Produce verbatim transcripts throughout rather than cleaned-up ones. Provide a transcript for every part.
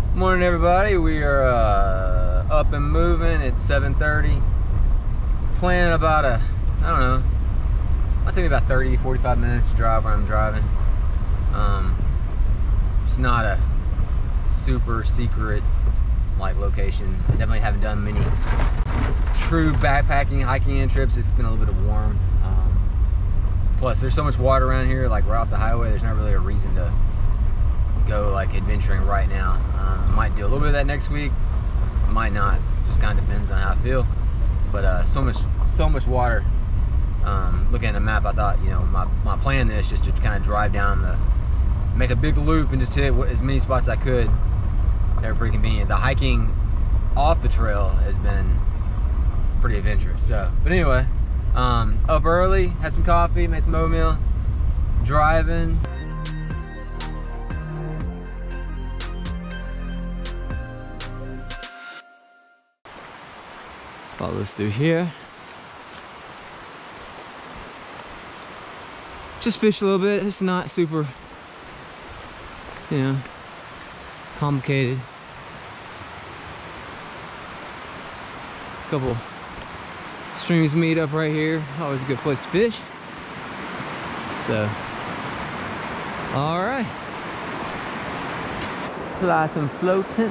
Morning, everybody. We are uh, up and moving. It's seven thirty. Planning about a, I don't know, it'll take me about thirty, forty-five minutes to drive where I'm driving. Um, it's not a super secret like location. I definitely haven't done many true backpacking, hiking trips. It's been a little bit of warm. Um, plus, there's so much water around here. Like, we're off the highway. There's not really a reason to go like adventuring right now. Um, I might do a little bit of that next week. Might not. Just kind of depends on how I feel. But uh, so much, so much water. Um, looking at the map, I thought, you know, my my plan is just to kind of drive down the, make a big loop and just hit as many spots as I could. They're pretty convenient. The hiking off the trail has been pretty adventurous. So, but anyway, um, up early, had some coffee, made some oatmeal, driving. Follow us through here. Just fish a little bit. It's not super, you know, complicated. Couple streams meet up right here. Always a good place to fish. So, all right. Fly some floatants.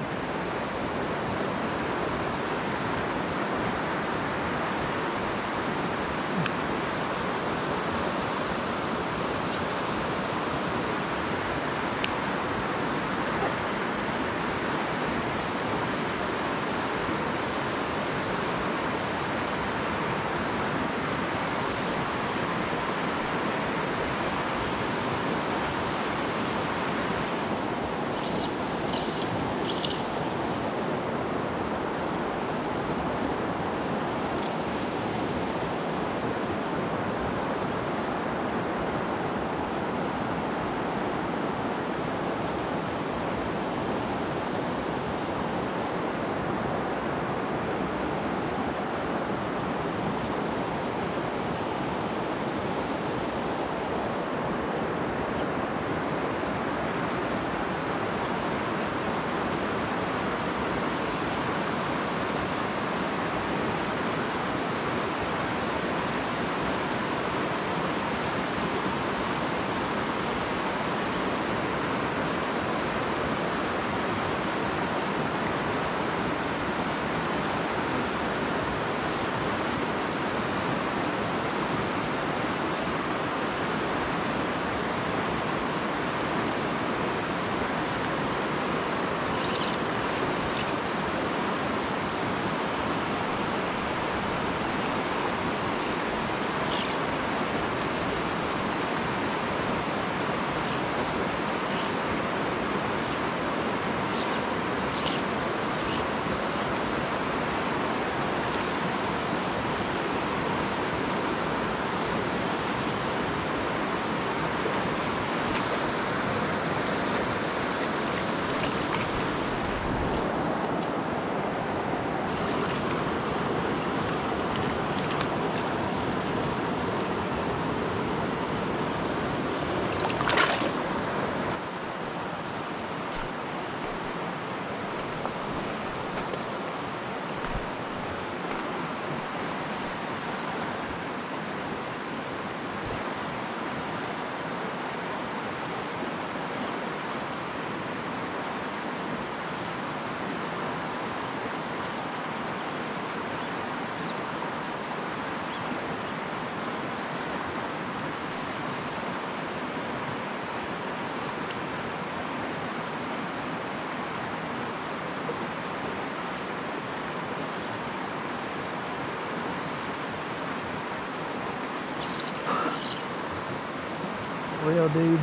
Well, dude.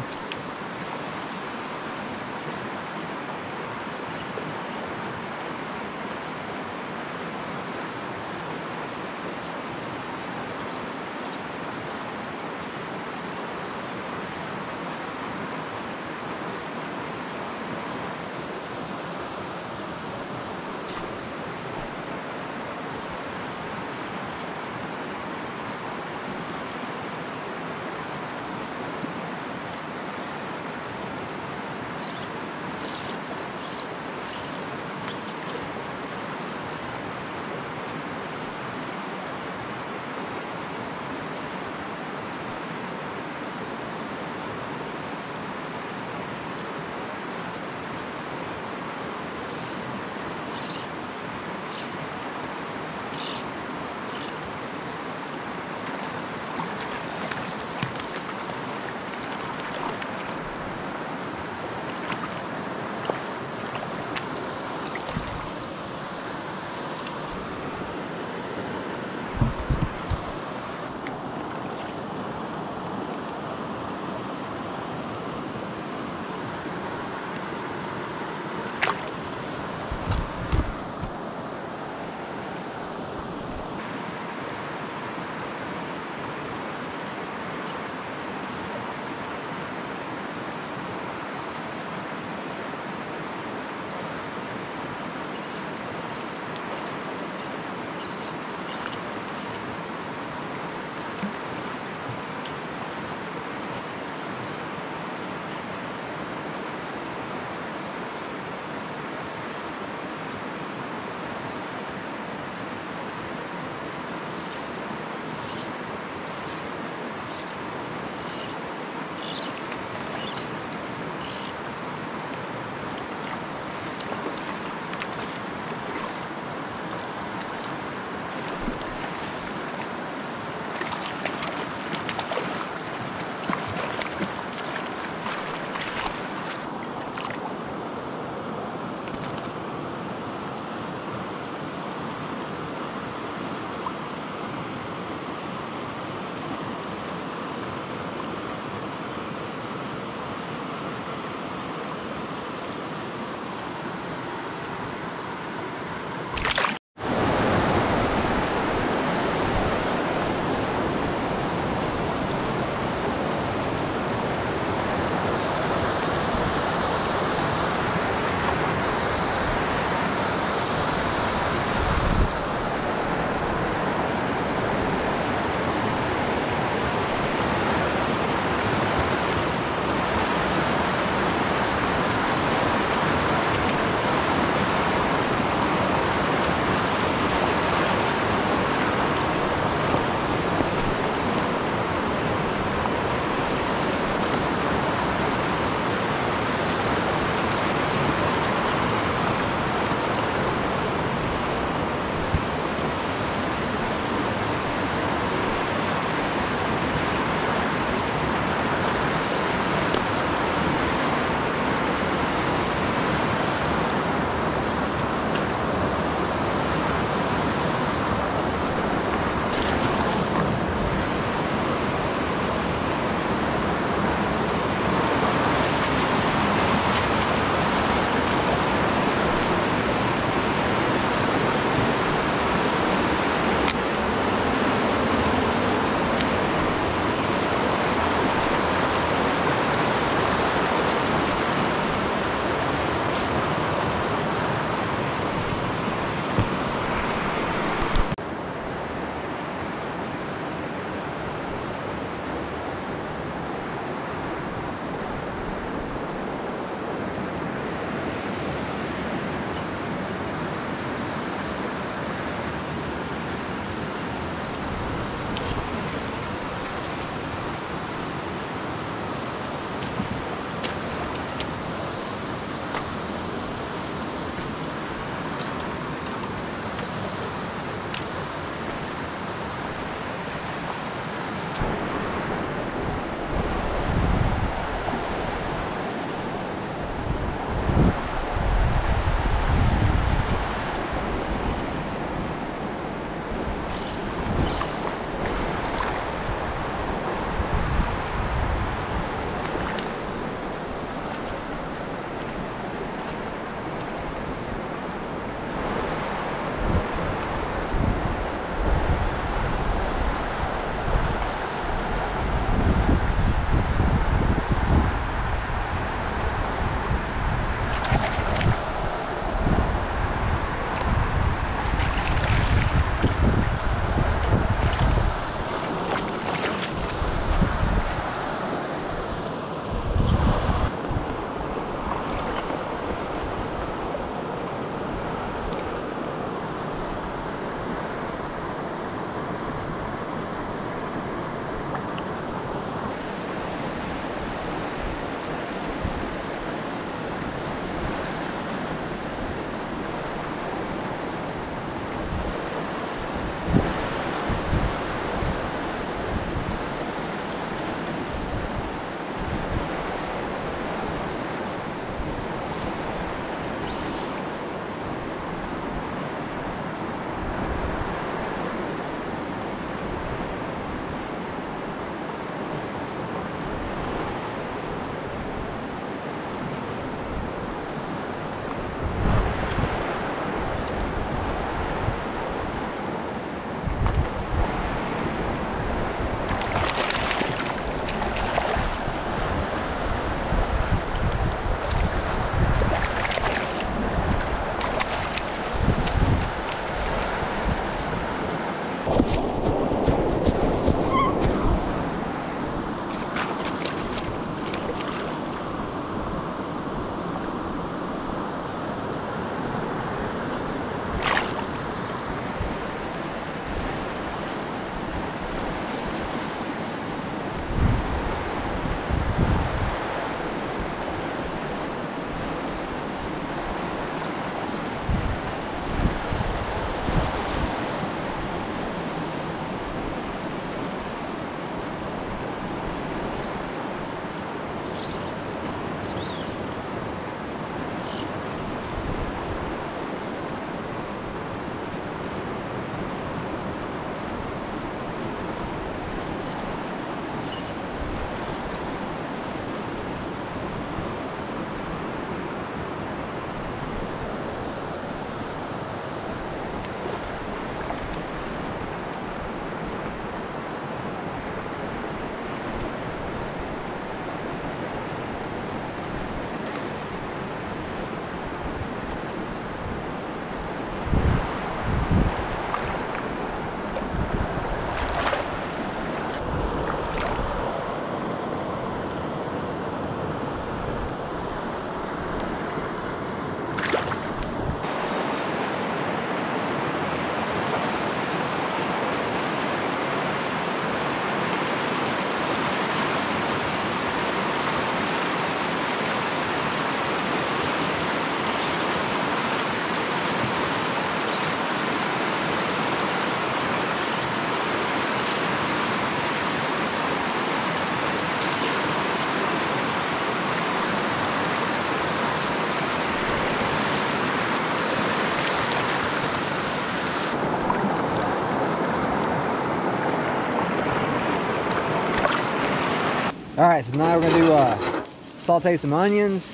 All right, so now we're gonna do uh, saute some onions,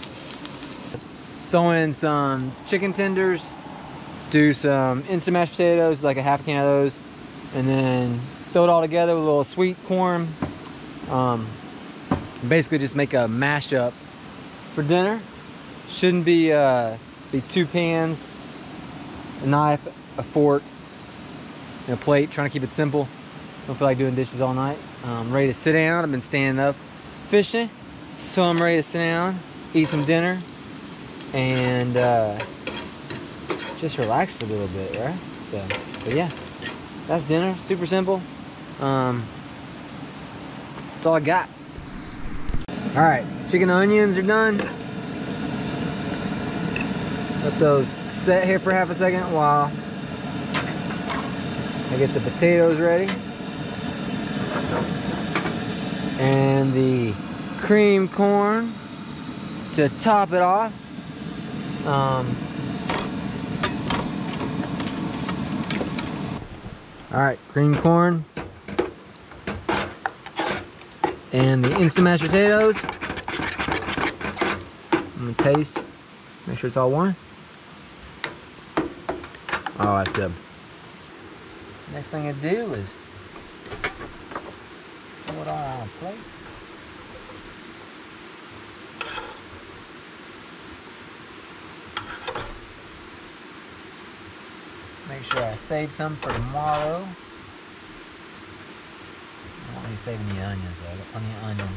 throw in some chicken tenders, do some instant mashed potatoes, like a half a can of those, and then throw it all together with a little sweet corn. Um, basically just make a mashup for dinner. Shouldn't be, uh, be two pans, a knife, a fork, and a plate. Trying to keep it simple. Don't feel like doing dishes all night. I'm ready to sit down. I've been standing up fishing, so I'm ready to sit down, eat some dinner, and uh, just relax for a little bit, right? So, but yeah, that's dinner. Super simple. Um, that's all I got. All right, chicken and onions are done. Let those set here for half a second while I get the potatoes ready. And the cream corn to top it off. Um, all right, cream corn and the instant mashed potatoes. I'm gonna taste, make sure it's all one. Oh, that's good. So next thing I do is throw it all on a plate. Make sure I save some for tomorrow. I won't be saving the onions though. I got plenty of onions.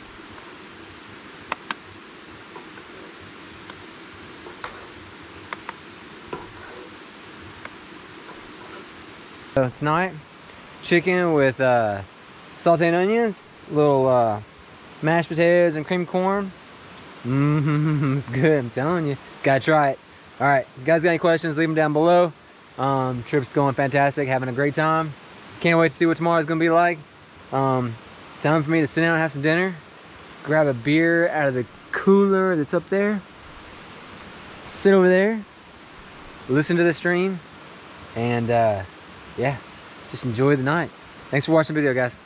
So tonight, chicken with uh, sauteed onions, little uh, mashed potatoes and cream corn. Mmm, it's good, I'm telling you. Gotta try it. All right, you guys got any questions, leave them down below. Um, trip's going fantastic, having a great time. Can't wait to see what tomorrow's gonna be like. Um, time for me to sit down and have some dinner. Grab a beer out of the cooler that's up there. Sit over there, listen to the stream, and uh, yeah, just enjoy the night. Thanks for watching the video, guys.